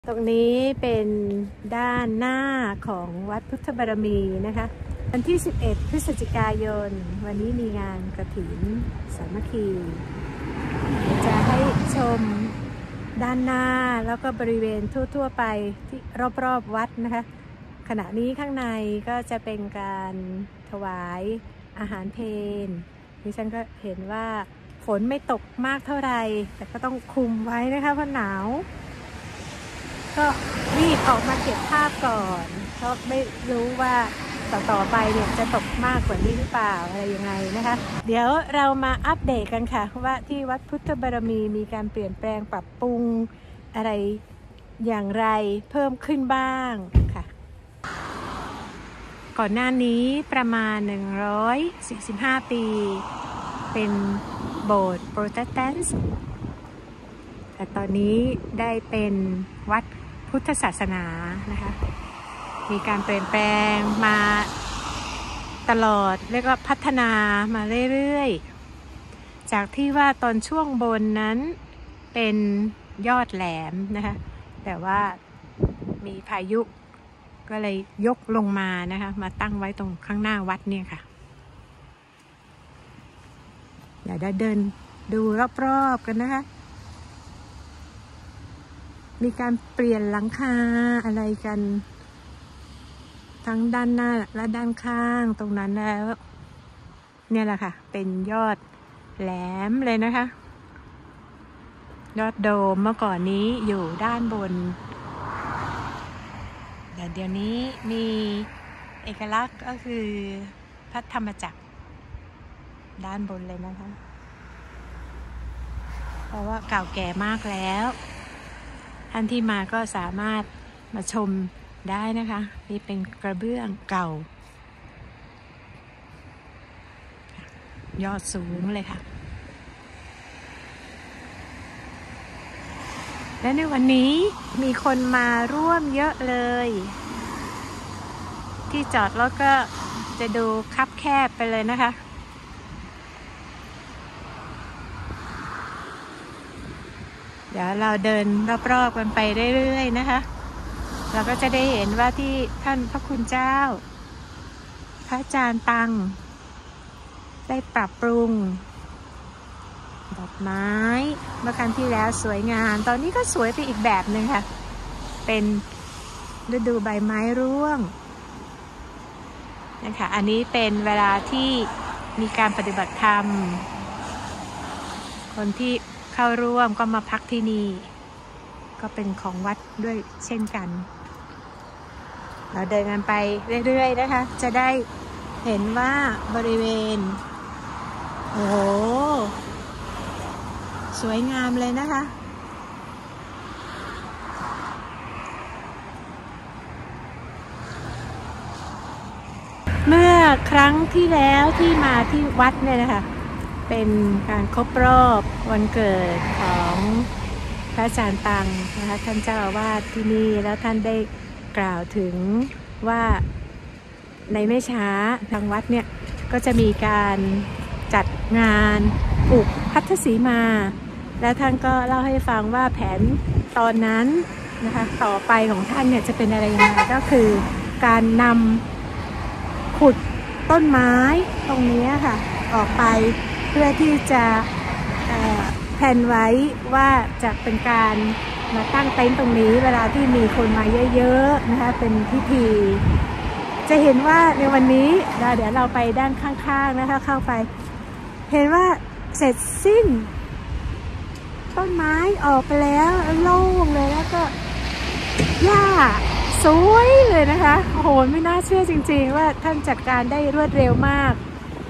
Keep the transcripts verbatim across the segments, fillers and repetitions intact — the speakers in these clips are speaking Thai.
ตรงนี้เป็นด้านหน้าของวัดพุทธบารมีนะคะวันที่สิบเอ็ดพฤศจิกายนวันนี้มีงานกฐินสามัคคีจะให้ชมด้านหน้าแล้วก็บริเวณทั่วๆไปที่รอบๆวัดนะคะขณะนี้ข้างในก็จะเป็นการถวายอาหารเพลดิฉันก็เห็นว่าฝนไม่ตกมากเท่าไหร่แต่ก็ต้องคุมไว้นะคะเพราะหนาวก็รีบออกมาเก็บภาพก่อนเพราะไม่รู้ว่าต่อต่อไปเนี่ยจะตกมากกว่านี้หรือเปล่าอะไรยังไงนะคะเดี๋ยวเรามาอัปเดตกันค่ะว่าที่วัดพุทธบารมีมีการเปลี่ยนแปลงปรับปรุงอะไรอย่างไรเพิ่มขึ้นบ้างค่ะก่อนหน้านี้ประมาณหนึ่งร้อยสี่สิบห้าปีเป็นโบสถ์โปรเตสแตนต์แต่ตอนนี้ได้เป็นวัดพุทธศาสนานะคะมีการเปลี่ยนแปลงมาตลอดเรียกว่าพัฒนามาเรื่อยๆจากที่ว่าตอนช่วงบนนั้นเป็นยอดแหลมนะคะแต่ว่ามีพายุก็เลยยกลงมานะคะมาตั้งไว้ตรงข้างหน้าวัดเนี่ยค่ะเดี๋ยวเดินดูรอบๆกันนะคะมีการเปลี่ยนหลังคาอะไรกันทั้งด้านหน้าและด้านข้างตรงนั้นแล้วเนี่ยแหละค่ะเป็นยอดแหลมเลยนะคะยอดโดมเมื่อก่อนนี้อยู่ด้านบนแต่เดี๋ยวนี้มีเอกลักษณ์ก็คือพระธรรมจักรด้านบนเลยนะคะเพราะว่าเก่าแก่มากแล้วท่านที่มาก็สามารถมาชมได้นะคะนี่เป็นกระเบื้องเก่ายอดสูงเลยค่ะและในวันนี้มีคนมาร่วมเยอะเลยที่จอดรถก็จะดูคับแคบไปเลยนะคะเดี๋ยวเราเดินรอบๆกันไปเรื่อยๆนะคะเราก็จะได้เห็นว่าที่ท่านพระคุณเจ้าพระอาจารย์ตังได้ปรับปรุงดอกไม้เมื่อครั้งที่แล้วสวยงามตอนนี้ก็สวยไปอีกแบบหนึ่งค่ะเป็นฤดูใบไม้ร่วงนะคะอันนี้เป็นเวลาที่มีการปฏิบัติธรรมคนที่เข้าร่วมก็มาพักที่นี่ก็เป็นของวัดด้วยเช่นกันเราเดินกันไปเรื่อยๆนะคะจะได้เห็นว่าบริเวณโอ้โหสวยงามเลยนะคะเมื่อครั้งที่แล้วที่มาที่วัดเนี่ยนะคะเป็นการครบรอบวันเกิดของพระอาจารย์ตังนะคะท่านเจ้าอาวาสที่นี่แล้วท่านได้กล่าวถึงว่าในไม่ช้าทางวัดเนี่ยก็จะมีการจัดงานปลูกพัทธสีมาแล้วท่านก็เล่าให้ฟังว่าแผนตอนนั้นนะคะต่อไปของท่านเนี่ยจะเป็นอะไรยังไงก็คือการนำขุดต้นไม้ตรงนี้ค่ะออกไปเพื่อที่จะแผนไว้ว่าจะเป็นการมาตั้งเต็นท์ตรงนี้เวลาที่มีคนมาเยอะๆนะคะเป็นพิธีจะเห็นว่าในวันนี้เดี๋ยวเราไปด้านข้างๆนะคะเข้าไปเห็นว่าเสร็จสิ้นต้นไม้ออกไปแล้วโล่งเลยแล้วก็หญ้าสวยเลยนะคะโอ้โหไม่น่าเชื่อจริงๆว่าท่านจัดการได้รวดเร็วมาก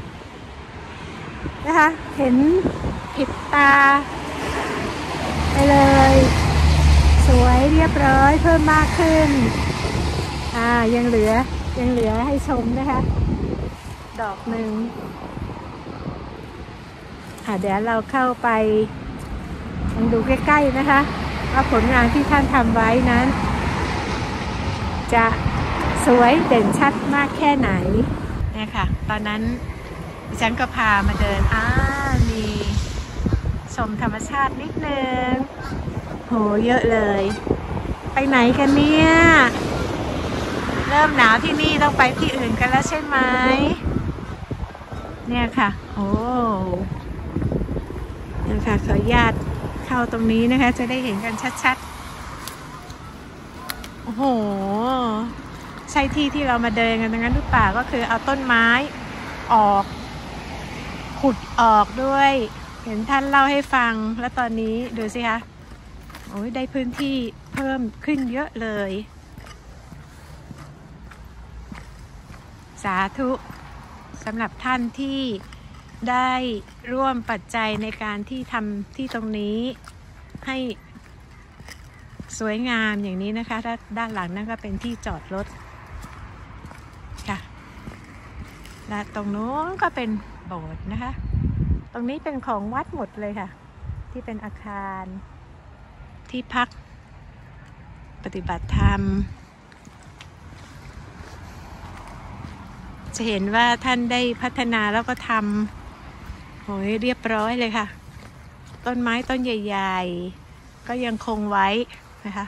นะคะเห็นผิดตาไปเลยสวยเรียบร้อยเพิ่มมากขึ้นอ่ายังเหลือยังเหลือให้ชมนะคะดอกหนึ่งอ่าเดี๋ยวเราเข้าไปลองดูใกล้ๆนะคะว่าผลงานที่ท่านทำไว้นั้นจะสวยเด่นชัดมากแค่ไหนเนี่ยค่ะตอนนั้นดิฉันก็พามาเดินอ่ามีชมธรรมชาตินิดนึงโหเยอะเลยไปไหนกันเนี่ยเริ่มหนาวที่นี่ต้องไปที่อื่นกันแล้วใช่ไหมเนี่ยค่ะโอ้เนี่ยค่ะขออนุญาตเข้าตรงนี้นะคะจะได้เห็นกันชัดๆโอ้โหใช่ที่ที่เรามาเดินกันตรงนั้นหรือเปล่าก็คือเอาต้นไม้ออกขุดออกด้วยเห็นท่านเล่าให้ฟังแล้วตอนนี้ดูสิคะโอ้ยได้พื้นที่เพิ่มขึ้นเยอะเลยสาธุสำหรับท่านที่ได้ร่วมปัจจัยในการที่ทำที่ตรงนี้ให้สวยงามอย่างนี้นะคะด้านหลังนั่นก็เป็นที่จอดรถค่ะและตรงโน้นก็เป็นโบสถ์นะคะตรงนี้เป็นของวัดหมดเลยค่ะที่เป็นอาคารที่พักปฏิบัติธรรมจะเห็นว่าท่านได้พัฒนาแล้วก็ทำโหยเรียบร้อยเลยค่ะต้นไม้ต้นใหญ่ๆก็ยังคงไว้นะคะ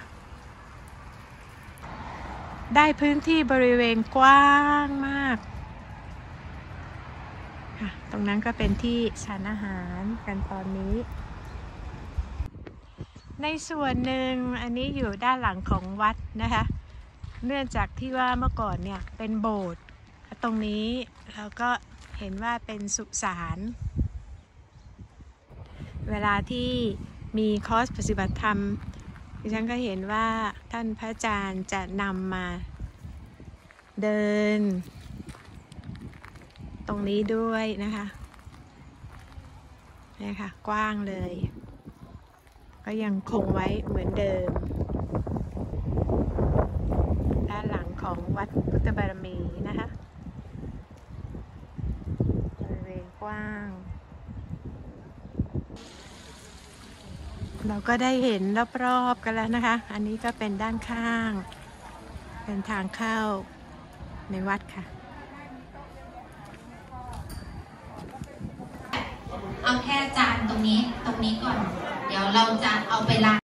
ได้พื้นที่บริเวณกว้างมากค่ะตรงนั้นก็เป็นที่ฉันอาหารกันตอนนี้ในส่วนหนึ่งอันนี้อยู่ด้านหลังของวัดนะคะเนื่องจากที่ว่าเมื่อก่อนเนี่ยเป็นโบสถ์ตรงนี้เราก็เห็นว่าเป็นสุสานเวลาที่มีคอร์สปฏิบัติธรรมดิฉันก็เห็นว่าท่านพระอาจารย์จะนำมาเดินตรงนี้ด้วยนะคะนี่ค่ะกว้างเลยก็ยังคงไว้เหมือนเดิมด้านหลังของวัดพุทธบารมีนะคะบริเวณกว้างเราก็ได้เห็นรอบๆกันแล้วนะคะอันนี้ก็เป็นด้านข้างเป็นทางเข้าในวัดค่ะเอาแค่จานตรงนี้ตรงนี้ก่อนเดี๋ยวเราจะเอาไปล้าง